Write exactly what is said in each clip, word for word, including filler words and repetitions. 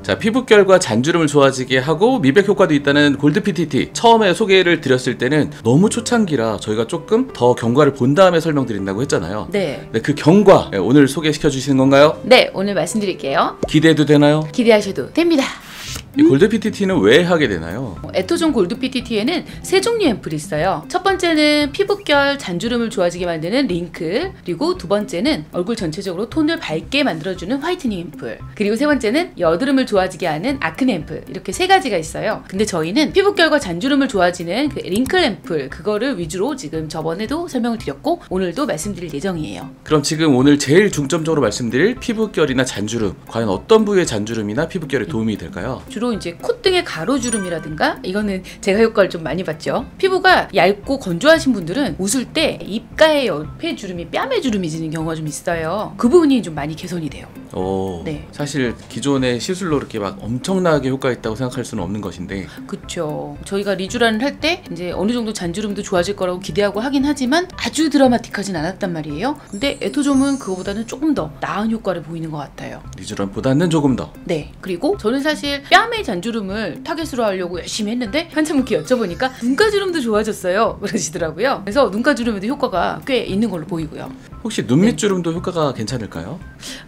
자, 피부결과 잔주름을 좋아지게 하고 미백 효과도 있다는 골드 피티티, 처음에 소개를 드렸을 때는 너무 초창기라 저희가 조금 더 경과를 본 다음에 설명드린다고 했잖아요. 네. 네, 그 경과 오늘 소개시켜 주시는 건가요? 네, 오늘 말씀드릴게요. 기대해도 되나요? 기대하셔도 됩니다. 이 골드 피티티는 왜 하게 되나요? 에토존 골드 피티티에는 세 종류의 앰플이 있어요. 첫 번째는 피부결 잔주름을 좋아지게 만드는 링클, 그리고 두 번째는 얼굴 전체적으로 톤을 밝게 만들어주는 화이트닝 앰플, 그리고 세 번째는 여드름을 좋아지게 하는 아크네 앰플. 이렇게 세 가지가 있어요. 근데 저희는 피부결과 잔주름을 좋아지는 그 링클 앰플, 그거를 위주로 지금 저번에도 설명을 드렸고 오늘도 말씀드릴 예정이에요. 그럼 지금 오늘 제일 중점적으로 말씀드릴 피부결이나 잔주름, 과연 어떤 부위의 잔주름이나 피부결에 도움이 될까요? 주로 이제 콧등의 가로주름이라든가, 이거는 제가 효과를 좀 많이 봤죠. 피부가 얇고 건조하신 분들은 웃을 때 입가의 옆에 주름이 뺨에 주름이 지는 경우가 좀 있어요. 그 부분이 좀 많이 개선이 돼요. 오, 네. 사실 기존의 시술로 이렇게 막 엄청나게 효과 있다고 생각할 수는 없는 것인데. 그쵸. 저희가 리쥬란을 할 때 이제 어느 정도 잔주름도 좋아질 거라고 기대하고 하긴 하지만 아주 드라마틱하진 않았단 말이에요. 근데 에토존은 그거보다는 조금 더 나은 효과를 보이는 것 같아요. 리쥬란보다는 조금 더. 네. 그리고 저는 사실 뺨의 잔주름을 타겟으로 하려고 열심히 했는데 한참 이렇게 여쭤보니까 눈가주름도 좋아졌어요 그러시더라고요. 그래서 눈가주름에도 효과가 꽤 있는 걸로 보이고요. 혹시 눈밑주름도 네. 효과가 괜찮을까요?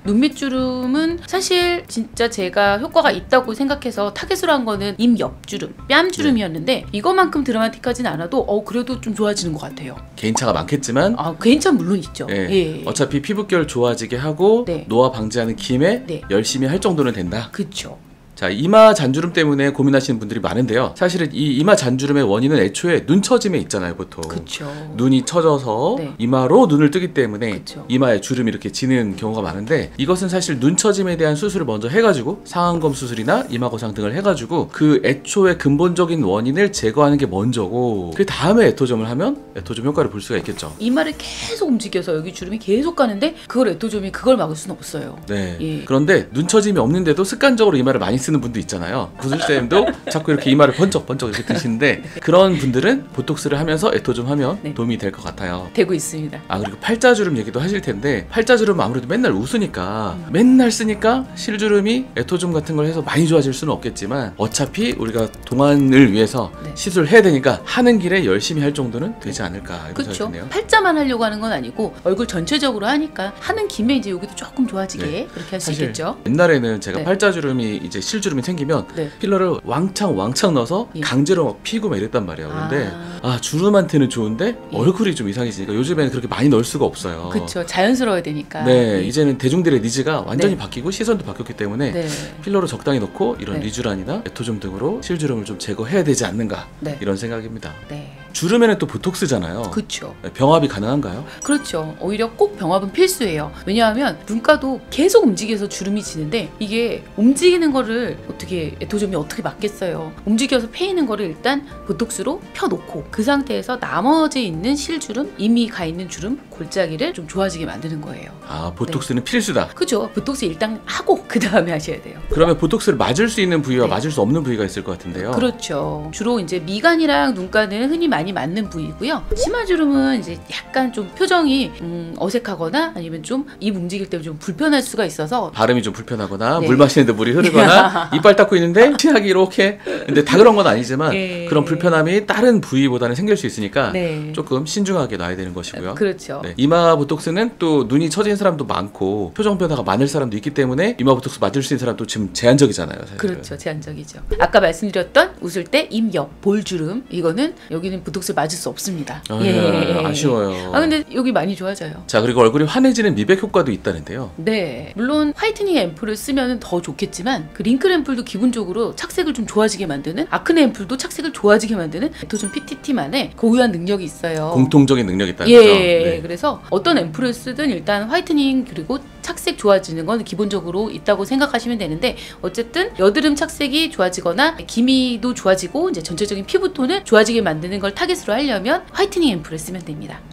눈밑주름은 사실 진짜 제가 효과가 있다고 생각해서 타겟으로 한 거는 입 옆주름, 뺨주름이었는데 네. 이거만큼 드라마틱하진 않아도 어 그래도 좀 좋아지는 것 같아요. 개인차가 많겠지만 아 개인차 물론 있죠. 네. 예. 어차피 피부결 좋아지게 하고 네. 노화 방지하는 김에 네. 열심히 할 정도는 된다. 그쵸. 자, 이마 잔주름 때문에 고민하시는 분들이 많은데요. 사실은 이 이마 잔주름의 원인은 애초에 눈 처짐에 있잖아요, 보통. 그쵸. 눈이 처져서 네. 이마로 눈을 뜨기 때문에 그쵸. 이마에 주름이 이렇게 지는 경우가 많은데, 이것은 사실 눈 처짐에 대한 수술을 먼저 해가지고 상안검 수술이나 이마거상 등을 해가지고 그 애초에 근본적인 원인을 제거하는 게 먼저고, 그 다음에 에토점을 하면 에토점 효과를 볼 수가 있겠죠. 이마를 계속 움직여서 여기 주름이 계속 가는데 그걸 에토점이 그걸 막을 수는 없어요. 네. 예. 그런데 눈 처짐이 없는데도 습관적으로 이마를 많이 쓰는 분도 있잖아요. 구슬쌤도 자꾸 이렇게 이마를 번쩍번쩍 이렇게 드시는데 그런 분들은 보톡스를 하면서 에토점 하면 네. 도움이 될 것 같아요. 되고 있습니다. 아, 그리고 팔자주름 얘기도 하실 텐데, 팔자주름은 아무래도 맨날 웃으니까 음. 맨날 쓰니까 실주름이 에토점 같은 걸 해서 많이 좋아질 수는 없겠지만 어차피 우리가 동안을 위해서 네. 시술해야 되니까 하는 길에 열심히 할 정도는 되지 않을까. 그렇죠. 팔자만 하려고 하는 건 아니고 얼굴 전체적으로 하니까 하는 김에 이제 여기도 조금 좋아지게 네. 그렇게 할 수 있겠죠. 옛날에는 제가 네. 팔자주름이 이제 실주름이 생기면 네. 필러를 왕창 왕창 넣어서 예. 강제로 막 피고 막 이랬단 말이에요. 근데 아, 아 주름한테는 좋은데 예. 얼굴이 좀 이상해지니까 요즘에는 그렇게 많이 넣을 수가 없어요. 그렇죠. 자연스러워야 되니까. 네, 예. 이제는 대중들의 니즈가 완전히 네. 바뀌고 시선도 바뀌었기 때문에 네. 필러로 적당히 넣고 이런 네. 리쥬란이나 에토점 등으로 실주름을 좀 제거해야 되지 않는가 네. 이런 생각입니다. 네. 주름에는 또 보톡스잖아요. 그렇죠. 병합이 가능한가요? 그렇죠. 오히려 꼭 병합은 필수예요. 왜냐하면 눈가도 계속 움직여서 주름이 지는데 이게 움직이는 거를 어떻게 에토점이 어떻게 막겠어요. 움직여서 패이는 거를 일단 보톡스로 펴놓고 그 상태에서 나머지 있는 실주름, 이미 가 있는 주름, 골짜기를 좀 좋아지게 만드는 거예요. 아, 보톡스는 네. 필수다. 그죠. 보톡스 일단 하고 그 다음에 하셔야 돼요. 그러면 보톡스를 맞을 수 있는 부위와 네. 맞을 수 없는 부위가 있을 것 같은데요. 그렇죠. 주로 이제 미간이랑 눈가는 흔히 많이 맞는 부위고요. 치마주름은 이제 약간 좀 표정이 음, 어색하거나 아니면 좀 입 움직일 때 좀 불편할 수가 있어서 발음이 좀 불편하거나 네. 물 마시는데 물이 흐르거나 이빨 닦고 있는데 치약이 이렇게, 근데 다 그런 건 아니지만 네. 그런 불편함이 다른 부위보다는 생길 수 있으니까 네. 조금 신중하게 놔야 되는 것이고요. 그렇죠. 네. 이마 보톡스는 또 눈이 처진 사람도 많고 표정 변화가 많을 사람도 있기 때문에 이마 보톡스 맞을 수 있는 사람도 지금 제한적이잖아요. 사실은. 그렇죠. 제한적이죠. 아까 말씀드렸던 웃을 때 입 옆 볼주름, 이거는 여기는 보톡스 맞을 수 없습니다. 아, 예. 아쉬워요. 아 근데 여기 많이 좋아져요. 자, 그리고 얼굴이 환해지는 미백 효과도 있다는데요. 네, 물론 화이트닝 앰플을 쓰면 더 좋겠지만 그 링클 앰플도 기본적으로 착색을 좀 좋아지게 만드는, 아크네 앰플도 착색을 좋아지게 만드는 에토존 피티티만의 고유한 능력이 있어요. 공통적인 능력이 있다는 예, 거죠. 네. 그래서 어떤 앰플을 쓰든 일단 화이트닝 그리고 착색 좋아지는 건 기본적으로 있다고 생각하시면 되는데, 어쨌든 여드름 착색이 좋아지거나 기미도 좋아지고 이제 전체적인 피부톤을 좋아지게 만드는 걸 타겟으로 하려면 화이트닝 앰플을 쓰면 됩니다.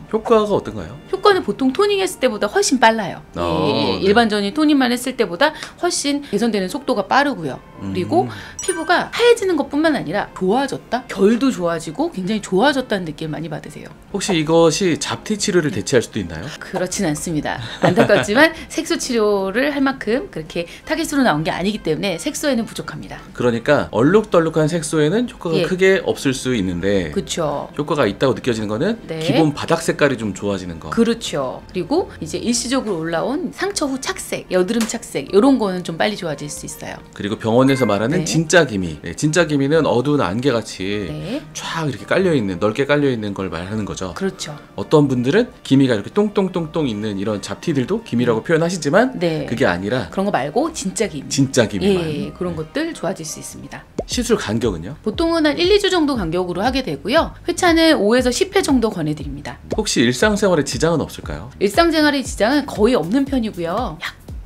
효과가 어떤가요? 효과는 보통 토닝했을 때보다 훨씬 빨라요. 어, 예, 예. 네. 일반적인 토닝만 했을 때보다 훨씬 개선되는 속도가 빠르고요. 그리고 음. 피부가 하얘지는 것뿐만 아니라 좋아졌다? 결도 좋아지고 굉장히 좋아졌다는 느낌을 많이 받으세요. 혹시 이것이 잡티 치료를 대체할 수도 있나요? 그렇진 않습니다. 안타깝지만 색소 치료를 할 만큼 그렇게 타깃으로 나온 게 아니기 때문에 색소에는 부족합니다. 그러니까 얼룩덜룩한 색소에는 효과가 예. 크게 없을 수 있는데 그렇죠. 효과가 있다고 느껴지는 거는 네. 기본 바닥 색깔이 좀 좋아지는 거. 그렇죠. 그리고 이제 일시적으로 올라온 상처 후 착색, 여드름 착색 이런 거는 좀 빨리 좋아질 수 있어요. 그리고 병원에서 말하는 네. 진짜 기미. 네, 진짜 기미는 어두운 안개같이 네. 쫙 이렇게 깔려있는, 넓게 깔려있는 걸 말하는 거죠. 그렇죠. 어떤 분들은 기미가 이렇게 똥똥똥똥 있는 이런 잡티들도 기미라고 표현하시지만 네. 그게 아니라 그런 거 말고 진짜 기미. 진짜 기미만. 예, 그런 것들 좋아질 수 있습니다. 시술 간격은요? 보통은 한 일, 이 주 정도 간격으로 하게 되고요. 회차는 오에서 십 회 정도 권해드립니다. 혹시 일상생활에 지장은 없을까요? 일상생활의 지장은 거의 없는 편이고요.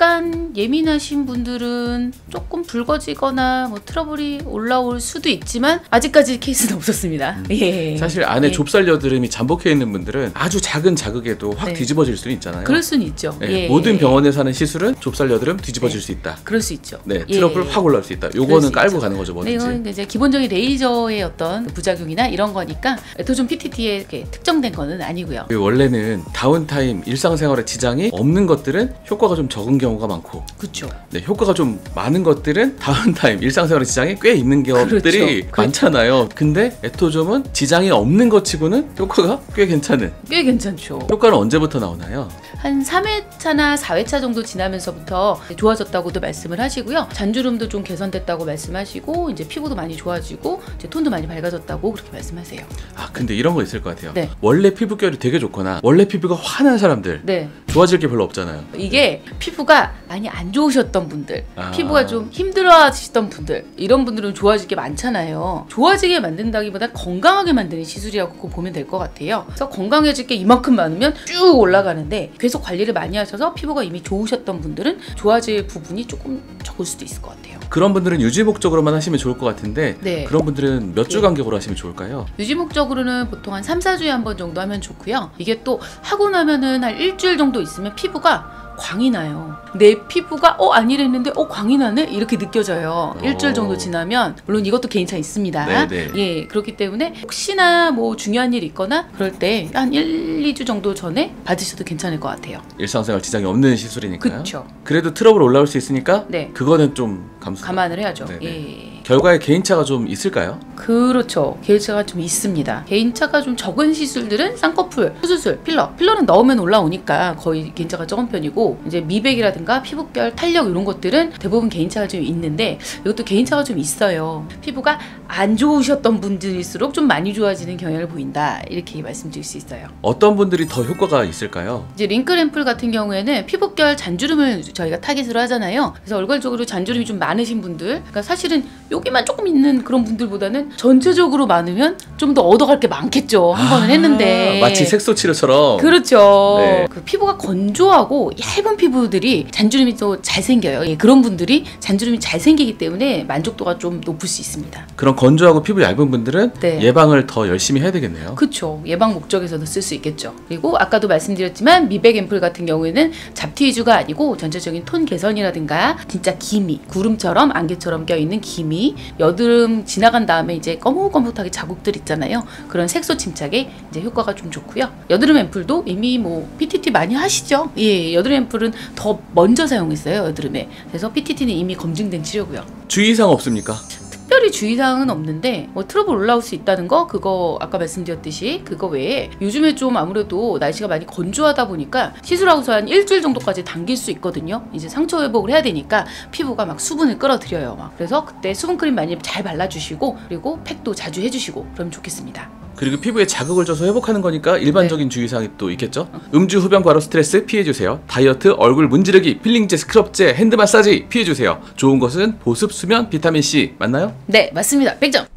약간 예민하신 분들은 조금 붉어지거나 뭐 트러블이 올라올 수도 있지만 아직까지 케이스는 없었습니다. 음. 예. 사실 안에 예. 좁쌀 여드름이 잠복해 있는 분들은 아주 작은 자극에도 확 네. 뒤집어질 수는 있잖아요. 그럴 수는 있죠. 네, 예. 모든 병원에서 하는 시술은 좁쌀 여드름 뒤집어질 네. 수 있다. 그럴 수 있죠. 네, 예. 트러블 확 올라올 수 있다. 그럴 요거는 수 깔고 있죠. 가는 거죠, 네, 뭐든지. 이건 이제 기본적인 레이저의 어떤 부작용이나 이런 거니까 에토존 피티티에 이렇게 특정된 거는 아니고요. 원래는 다운타임, 일상생활에 지장이 없는 것들은 효과가 좀 적은 경우가 많고, 그렇죠. 네, 효과가 좀 많은 것들은 다운타임, 일상생활에 지장이 꽤 있는 것들이 그렇죠. 많잖아요. 근데 에토좀은 지장이 없는 것 치고는 효과가 꽤 괜찮은. 꽤 괜찮죠. 효과는 언제부터 나오나요? 한 삼 회차나 사 회차 정도 지나면서부터 좋아졌다고도 말씀을 하시고요. 잔주름도 좀 개선됐다고 말씀하시고 이제 피부도 많이 좋아지고 이제 톤도 많이 밝아졌다고 그렇게 말씀하세요. 아, 근데 이런 거 있을 것 같아요. 네. 원래 피부결이 되게 좋거나 원래 피부가 환한 사람들 네. 좋아질 게 별로 없잖아요. 이게 피부가 많이 안 좋으셨던 분들, 아. 피부가 좀 힘들어하시던 분들, 이런 분들은 좋아질 게 많잖아요. 좋아지게 만든다기보다 건강하게 만드는 시술이라고 보면 될 것 같아요. 그래서 건강해질 게 이만큼 많으면 쭉 올라가는데 계속 관리를 많이 하셔서 피부가 이미 좋으셨던 분들은 좋아질 부분이 조금 적을 수도 있을 것 같아요. 그런 분들은 유지 목적으로만 하시면 좋을 것 같은데 네. 그런 분들은 몇 주 네. 간격으로 하시면 좋을까요? 유지 목적으로는 보통 한 삼, 사 주에 한 번 정도 하면 좋고요. 이게 또 하고 나면은 한 일주일 정도 있으면 피부가 광이 나요. 내 피부가 어 아니랬는데 어 광이 나네? 이렇게 느껴져요. 오. 일주일 정도 지나면 물론 이것도 개인차 있습니다. 네네. 예, 그렇기 때문에 혹시나 뭐 중요한 일 있거나 그럴 때 한 일, 이 주 정도 전에 받으셔도 괜찮을 것 같아요. 일상생활 지장이 없는 시술이니까요. 그렇죠. 그래도 트러블 올라올 수 있으니까 네. 그거는 좀 감수. 감안을 해야죠. 네네. 예. 결과에 개인차가 좀 있을까요? 그렇죠. 개인차가 좀 있습니다. 개인차가 좀 적은 시술들은 쌍꺼풀, 수술, 필러. 필러는 넣으면 올라오니까 거의 개인차가 적은 편이고 이제 미백이라든가 피부결, 탄력 이런 것들은 대부분 개인차가 좀 있는데 이것도 개인차가 좀 있어요. 피부가 안 좋으셨던 분들일수록 좀 많이 좋아지는 경향을 보인다. 이렇게 말씀드릴 수 있어요. 어떤 분들이 더 효과가 있을까요? 이제 링클 앰플 같은 경우에는 피부결 잔주름을 저희가 타깃으로 하잖아요. 그래서 얼굴적으로 잔주름이 좀 많으신 분들, 그러니까 사실은 여기만 조금 있는 그런 분들보다는 전체적으로 많으면 좀 더 얻어갈 게 많겠죠. 한 번은 했는데. 마치 색소 치료처럼. 그렇죠. 네. 그 피부가 건조하고 얇은 피부들이 잔주름이 또 잘 생겨요. 예, 그런 분들이 잔주름이 잘 생기기 때문에 만족도가 좀 높을 수 있습니다. 그런 건조하고 피부 얇은 분들은 네. 예방을 더 열심히 해야 되겠네요. 그렇죠. 예방 목적에서도 쓸 수 있겠죠. 그리고 아까도 말씀드렸지만 미백 앰플 같은 경우에는 잡티 위주가 아니고 전체적인 톤 개선이라든가 진짜 기미, 구름처럼 안개처럼 껴있는 기미, 여드름 지나간 다음에 이제 거뭇거뭇하게 자국들 있잖아요. 그런 색소 침착에 이제 효과가 좀 좋고요. 여드름 앰플도 이미 뭐 피티티 많이 하시죠. 예, 여드름 앰플은 더 먼저 사용했어요. 여드름에. 그래서 피티티는 이미 검증된 치료고요. 주의사항 없습니까? 특별히 주의사항은 없는데 뭐 트러블 올라올 수 있다는 거 그거 아까 말씀드렸듯이 그거 외에 요즘에 좀 아무래도 날씨가 많이 건조하다 보니까 시술하고서 한 일주일 정도까지 당길 수 있거든요. 이제 상처 회복을 해야 되니까 피부가 막 수분을 끌어들여요. 막. 그래서 그때 수분크림 많이 잘 발라주시고 그리고 팩도 자주 해주시고 그러면 좋겠습니다. 그리고 피부에 자극을 줘서 회복하는 거니까 일반적인 네. 주의사항이 또 있겠죠? 음주 흡연 과로 스트레스 피해주세요. 다이어트, 얼굴 문지르기, 필링제, 스크럽제, 핸드 마사지 피해주세요. 좋은 것은 보습, 수면, 비타민C 맞나요? 네, 맞습니다. 백 점!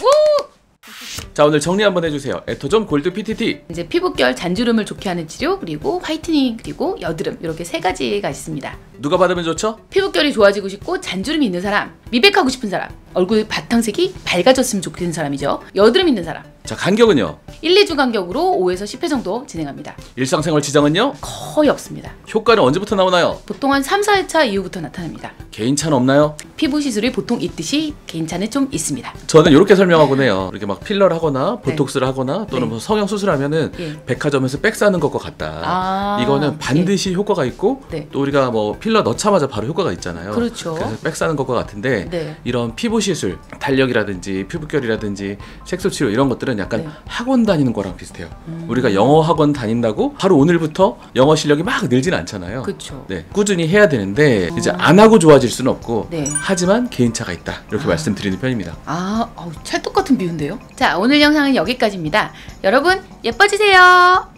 자, 오늘 정리 한번 해주세요. 에토존 골드 피티티. 이제 피부결 잔주름을 좋게 하는 치료, 그리고 화이트닝, 그리고 여드름 이렇게 세 가지가 있습니다. 누가 받으면 좋죠? 피부결이 좋아지고 싶고 잔주름이 있는 사람, 미백하고 싶은 사람, 얼굴 바탕색이 밝아졌으면 좋겠는 사람이죠. 여드름 있는 사람. 자, 간격은요? 일, 이 주 간격으로 오에서 십 회 정도 진행합니다. 일상생활 지장은요? 거의 없습니다. 효과는 언제부터 나오나요? 보통 한 삼, 사 회차 이후부터 나타납니다. 개인차는 없나요? 피부 시술이 보통 있듯이 개인차는 좀 있습니다. 저는 이렇게 설명하곤 해요. 이렇게 막 필러를 하거나 보톡스를 하거나 또는 네. 뭐 성형 수술하면은 예. 백화점에서 백 사는 것과 같다. 아, 이거는 반드시 효과가 있고 네. 또 우리가 뭐 필러 넣자마자 바로 효과가 있잖아요. 그렇죠. 그래서 백 사는 것과 같은데 네. 이런 피부 시술, 달력이라든지 피부결이라든지 색소 치료 이런 것들은 약간 네. 학원 다니는 거랑 비슷해요. 음. 우리가 영어 학원 다닌다고 하루 오늘부터 영어 실력이 막 늘진 않잖아요. 그렇죠. 네, 꾸준히 해야 되는데 어. 이제 안 하고 좋아질 수는 없고 네. 하지만 개인차가 있다 이렇게 아. 말씀드리는 편입니다. 아, 어우, 찰떡 같은 비유인데요. 자, 오늘 영상은 여기까지입니다. 여러분 예뻐지세요.